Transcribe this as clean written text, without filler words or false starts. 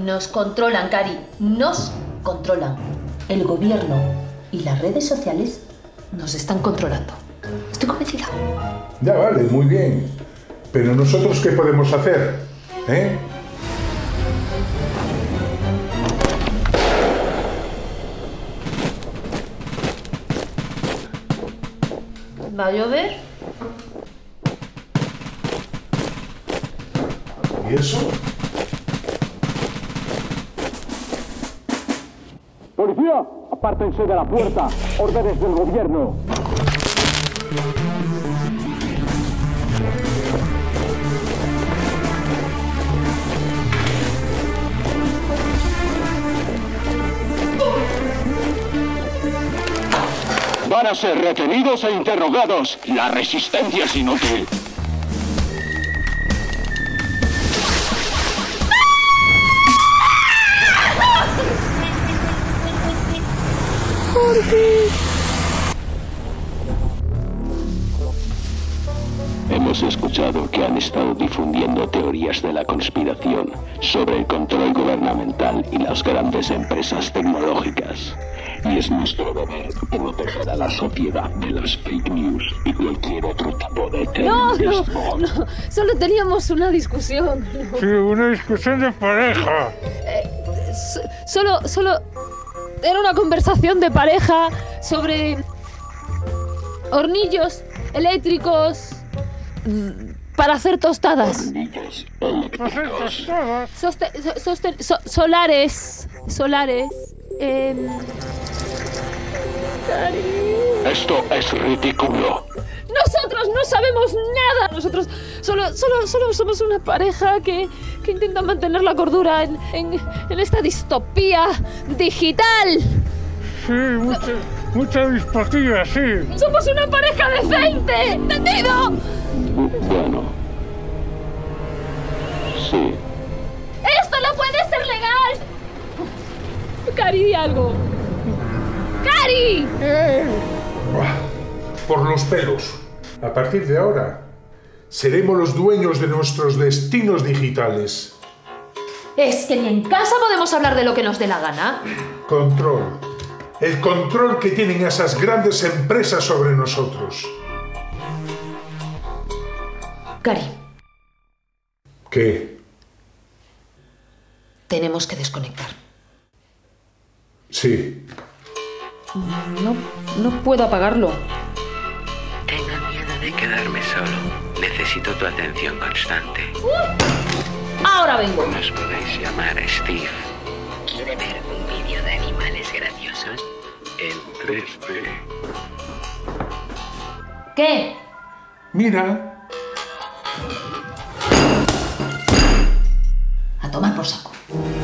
Nos controlan, Cari. Nos controlan. El gobierno y las redes sociales nos están controlando. Estoy convencida. Ya vale, muy bien. Pero nosotros, ¿qué podemos hacer? ¿Eh? ¿Va a llover? ¿Y eso? ¡Policía! ¡Apártense de la puerta! ¡Órdenes del gobierno! Van a ser retenidos e interrogados. La resistencia es inútil. ¿Por qué? Hemos escuchado que han estado difundiendo teorías de la conspiración sobre el control gubernamental y las grandes empresas tecnológicas. Y es nuestro deber proteger a la sociedad de las fake news y cualquier otro tipo de tendencias. No, solo teníamos una discusión. Sí, una discusión de pareja. Solo era una conversación de pareja sobre hornillos eléctricos para hacer tostadas. Hornillos eléctricos. Solares. Esto es ridículo. Nosotros no sabemos nada. Nosotros solo somos una pareja que intenta mantener la cordura en esta distopía digital. Sí, mucha distopía, sí. Somos una pareja decente, ¿entendido? Bueno. Sí. ¡Esto no puede ser legal! Cari, di algo. ¡Cari! Por los pelos. A partir de ahora, seremos los dueños de nuestros destinos digitales. Es que ni en casa podemos hablar de lo que nos dé la gana. Control. El control que tienen esas grandes empresas sobre nosotros. Cari. ¿Qué? Tenemos que desconectar. Sí. No puedo apagarlo. Tengo miedo de quedarme solo. Necesito tu atención constante. Ahora vengo. Nos podéis llamar Steve. ¿Quiere ver un vídeo de animales graciosos? En 3D. ¿Qué? Mira. A tomar por saco.